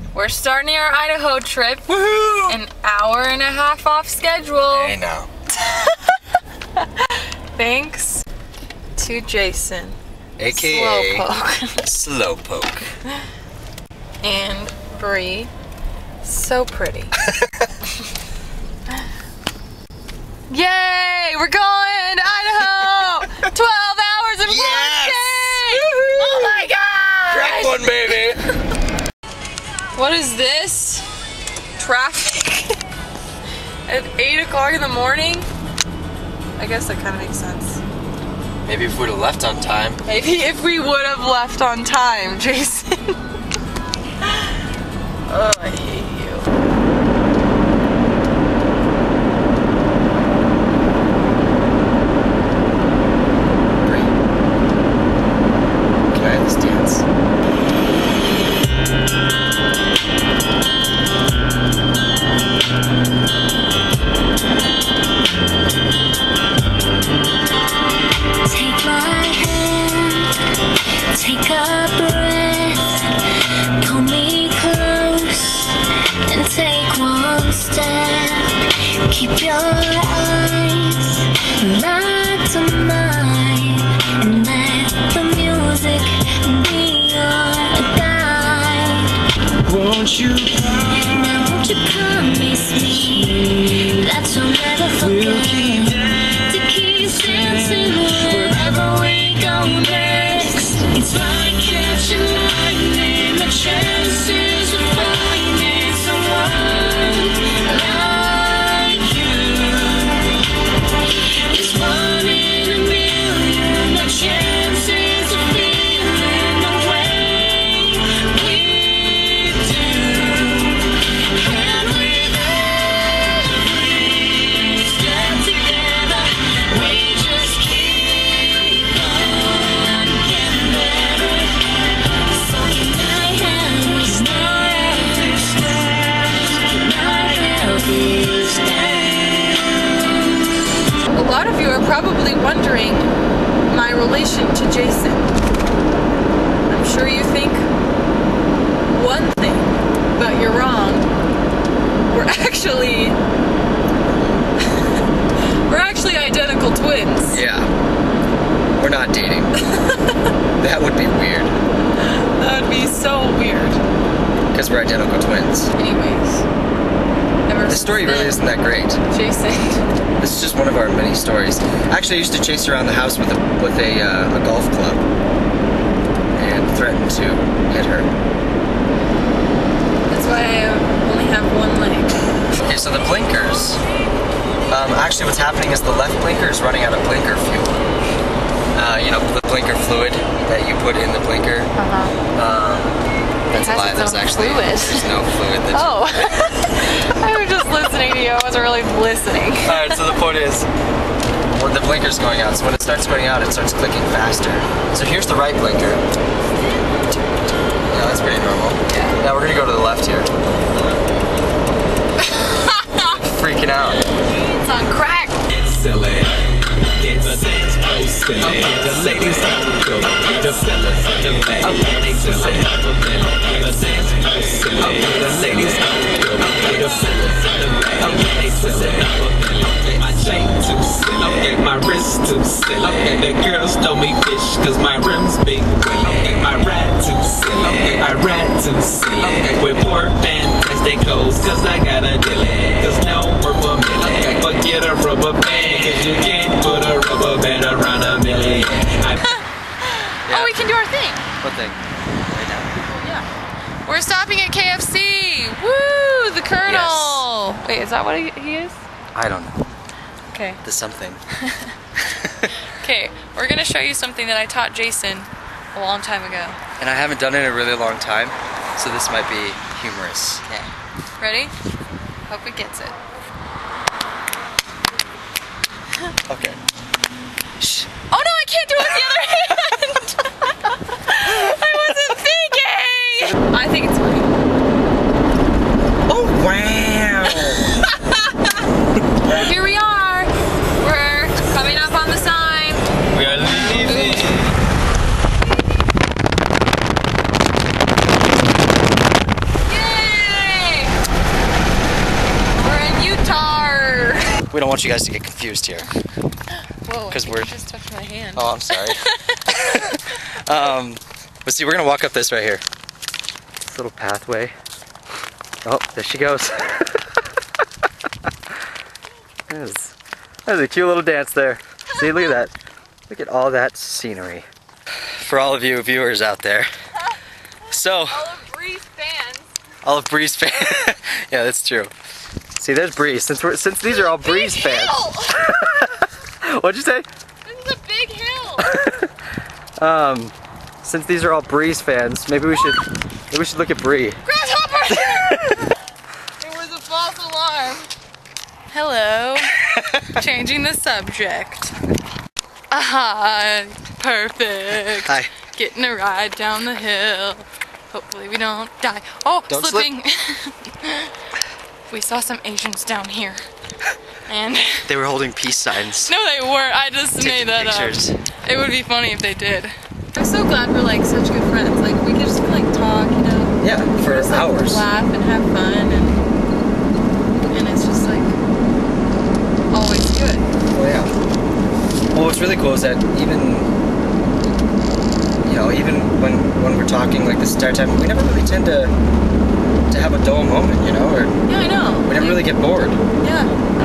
We're starting our Idaho trip. Woohoo! An hour and a half off schedule. Hey now. Thanks to Jason. AKA Slowpoke. Slowpoke. And Bree. So pretty. Yay! We're going to Idaho! 12 hours and 1 day! Oh my god! Crack one, baby! What is this? Traffic? At 8 o'clock in the morning? I guess that kind of makes sense. Maybe if we would have left on time. Maybe if we would have left on time, Jason. Oh, I hate you. Can I have this dance? Take my hand, take a breath, pull me close and take one step. Keep your eyes locked on mine and let the music be your guide. Won't you Now won't you promise me that you'll never forget to keep dancing wherever we go next? It's like catching lightning, the chances of finding someone like you is 1 in a million. The chances of feeling the way we do, and with every step together, we just keep on getting better. So can I have these steps? Can I have these steps? A lot of you are probably wondering my relation to Jason. I'm sure you think one thing, but you're wrong. We're actually identical twins. Yeah. We're not dating. That would be weird. That would be so weird. Because we're identical twins. Anyways, ever The story since really then, isn't that great. Jason. This is just one of our many stories. Actually, I used to chase around the house with a golf club and threaten to hit her. That's why I only have one leg. Okay, so the blinkers. Actually, what's happening is the left blinker is running out of blinker fuel. You know, the blinker fluid that you put in the blinker. That's a has lie. its There's own actually fluid. there's no fluid. That's Oh. I was just listening to you. I wasn't really listening. Alright, so the point is, when the blinker's going out, so when it starts going out, it starts clicking faster. So here's the right blinker. Yeah, that's pretty normal. Yeah. Now we're gonna go to the left here. Freaking out. It's on crack. silly? Get the things silly. The ladies start to go. The fellas, the ladies, the things silly. The ladies start to go. The fellas, the ladies, my chain too silly. My wrist too silly. The girls throw me fish cause my rims big. My rat too silly. I rat too silly. With more fantastic goals cause I got a dilly. Cause no rubber million. But get a rubber band cause you can't put a rubber band around a million. Oh, we can do our thing. What thing? Right now. Yeah. We're stopping at KFC. Woo! The Colonel. Yes. Wait, is that what he is? I don't know. Okay. The something. Okay, we're gonna show you something that I taught Jason a long time ago. And I haven't done it in a really long time, so this might be humorous. Okay. Ready? Hope it gets it. Okay. Shh. Oh no, I can't do it with the other hand! I wasn't thinking! I think it's funny. Oh, wow! Here we are. We're coming up on the sign. We are leaving. Yay! We don't want you guys to get confused here. Whoa, 'Cause I we're- just touched my hand. Oh, I'm sorry. But see, we're gonna walk up this right here. This little pathway. Oh, there she goes. There's a cute little dance there. See, look at that. Look at all that scenery. For all of you viewers out there. So, All of Bree's fans. all of Bree's fans. Yeah, that's true. See, there's Bree. Since these are all Bree's fans. What'd you say? This is a big hill. Since these are all Bree's fans, maybe we should look at Bree. Grasshopper! It was a false alarm. Hello. Changing the subject. Aha, perfect. Hi. Getting a ride down the hill. Hopefully we don't die. Oh, Don't slipping. We saw some Asians down here. And They were holding peace signs. no, they weren't. I just Taking made that pictures. up. It would be funny if they did. I'm so glad we're like such good friends. Like we could just like talk, you know. Yeah, for Just, like, hours. laugh and have fun, and it's just like always good. Oh yeah. Well, what's really cool is that even when we're talking like this entire time, we never really tend to have a dull moment, you know, or Yeah, I know. we never really get bored. Yeah.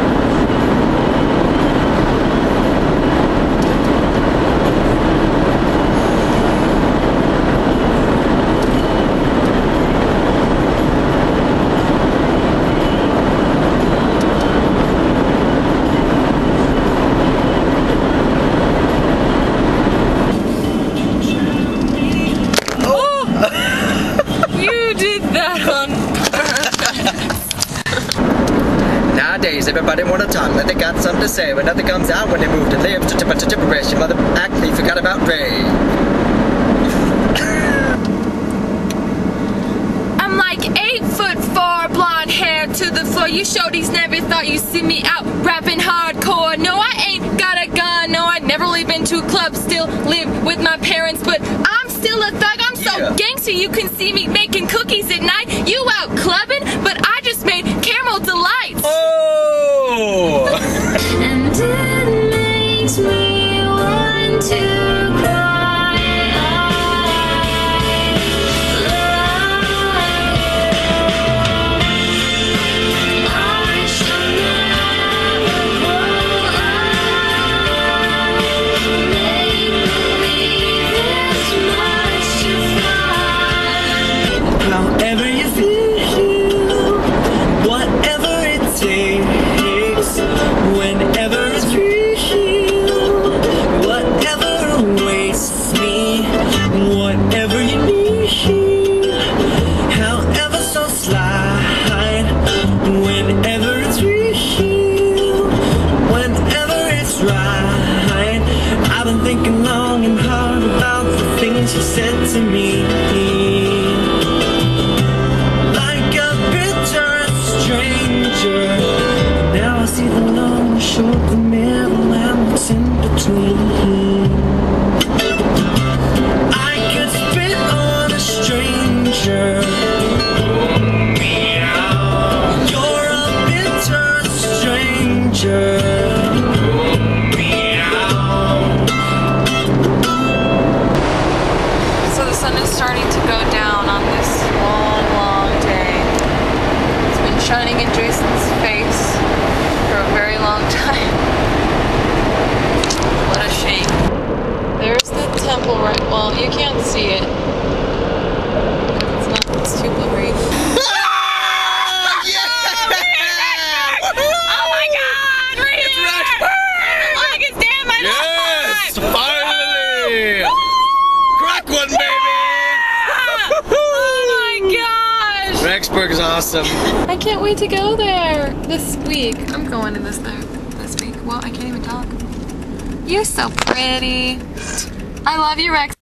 You did that on Nowadays, everybody wanna talk like they got something to say, but nothing comes out when they move to live. Such a bunch of gibberish. Your mother actually forgot about Ray. I'm like 8'4", blonde hair to the floor. You shorties never thought you'd see me out rapping hardcore. No, I ain't got a gun. No, I'd never really been to a club. Still live with my parents, but I'm still a thug. I'm so Yeah. gangster. You can see me making cookies at night. You out clubbing, but I just made caramel delights. Oh! And it makes me want to cry. I shall never grow up. Make believe there's much to find. However you feel, whatever it takes, whenever it's real, whatever awaits me, whatever you need, however so slight, whenever it's real, whenever it's right. I've been thinking long and hard about the things you said to me. Like a bitter stranger. Now I see the long, the short, the middle, and what's in between. I could spit on a stranger. You're a bitter stranger. So the sun is starting to go down on this long, long day. It's been shining in Jason's face for a very long time. What a shame. There's the temple right, well, you can't see it. It's too blurry. Oh my god! Right here! Like it's damn my Yes! Finally! Crack one, baby! Oh my gosh! Rexburg is awesome. I can't wait to go there this week. I'm going to this week. Well, I can't even talk. You're so pretty. I love you, Rex.